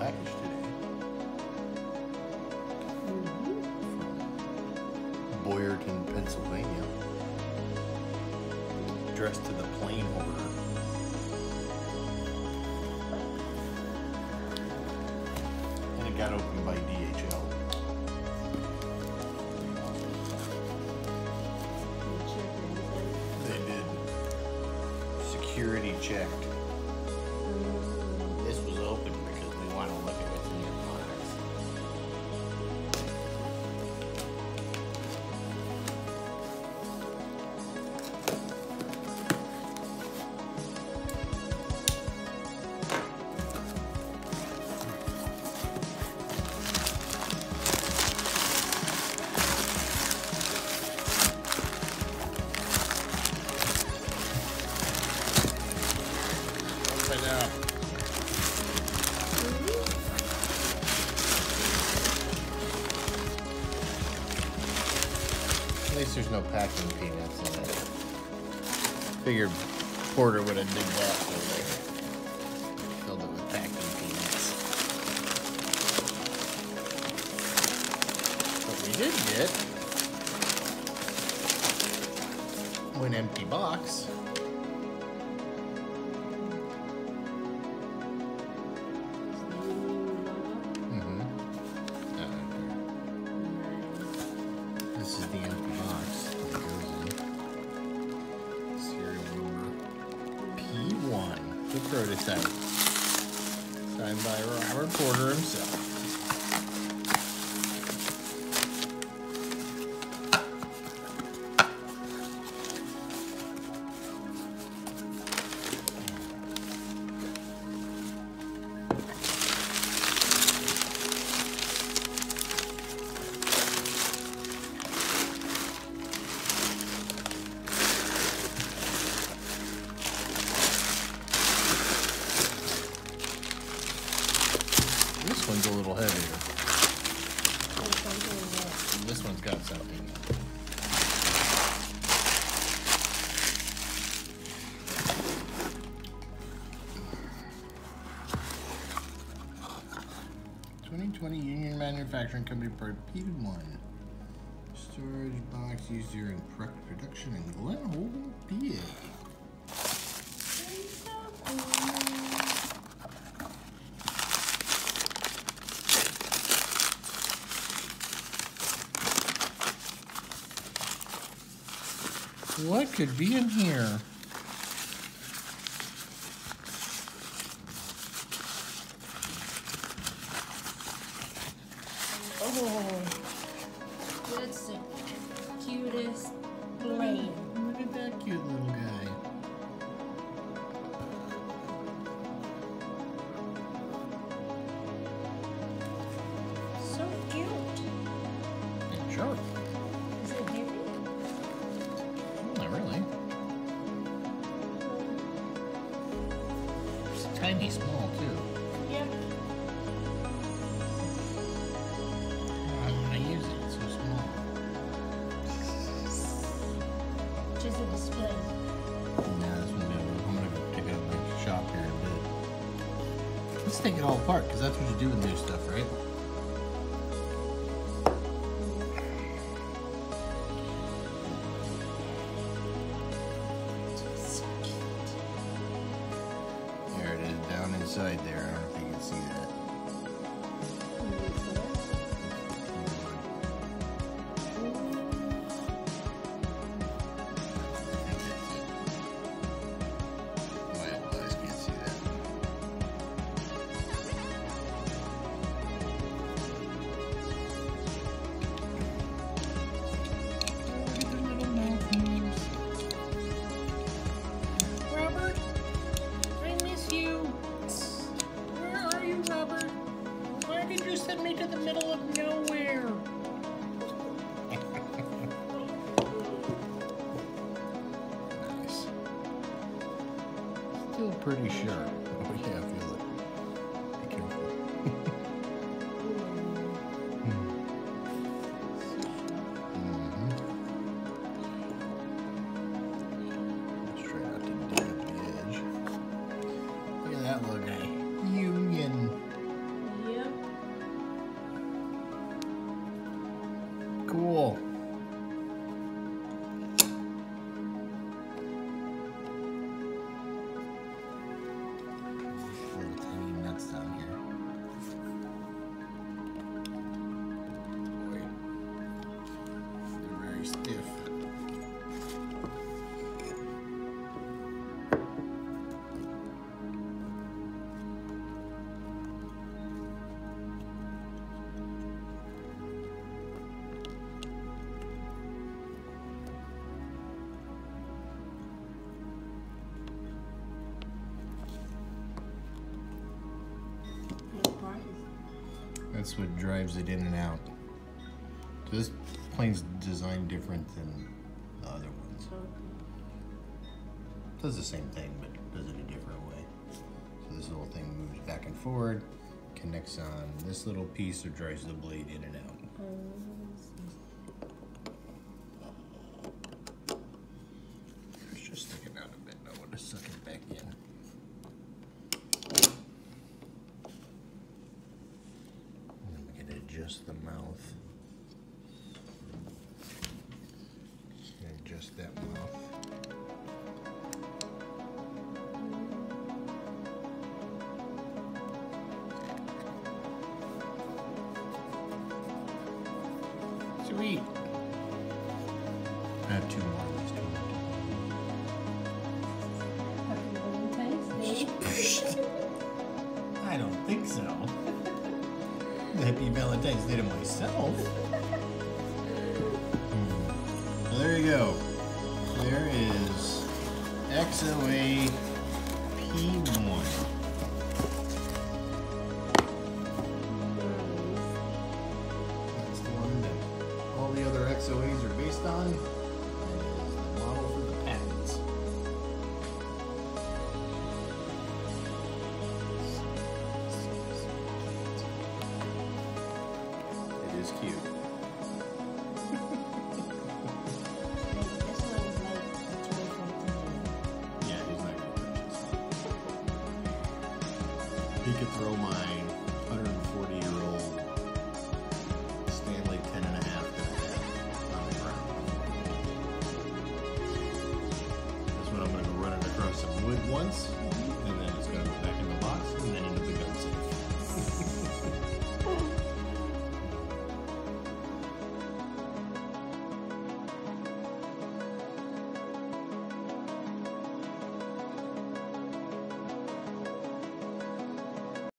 package today. From Boyerton, Pennsylvania. Addressed to the plain order. And it got opened by DHL. They did security checked. This was open because we want to look at what's in your Open up. At least there's no packing peanuts in it. Figured Porter would have did that for me. Filled it with packing peanuts. What we did get, an empty box. This is the empty box that goes in. Serial number P1, the prototype. Signed by Robert Porter himself. This one's a little heavier. This one's got something. 2020 Union Manufacturing Company part P1. Storage box used here in production in Glen Holden, PA. What could be in here? Oh, that's the cutest blade. Look at that cute little guy. So cute. And sharp. Is it heavy? Not really. It's tiny small too. Yep. I use it, it's so small. Just a display. Nah, this one, I'm gonna go pick it up in my shop here in a bit. Let's take it all apart, because that's what you do with new stuff, right? There it is, down inside there. I don't know if you can see that. My eyes can't see that. Look at the little mouth moves. Robert, I miss you. Where are you, Robert? Why did you send me to the middle of nowhere? Nice. Still pretty sharp. Oh yeah, feel it. Be careful. Let's try not to dab the edge. Look at that little guy. Union. That's what drives it in and out. So this plane's designed different than the other ones. Does the same thing, but does it a different way. So this little thing moves back and forward, connects on this little piece, or drives the blade in and out. It's just sticking out a bit. I want to suck it back in. And we can adjust the mouth. Adjust that mouth. Sweet. I have two more of these. Happy Valentine's Day. I don't think so. Happy Valentine's Day to myself. So there you go. There is XOA P1. That's the one that all the other XOAs are based on. And is the model for the patents. It is cute. Yeah, he's not gonna touch this one. He could throw my 140-year-old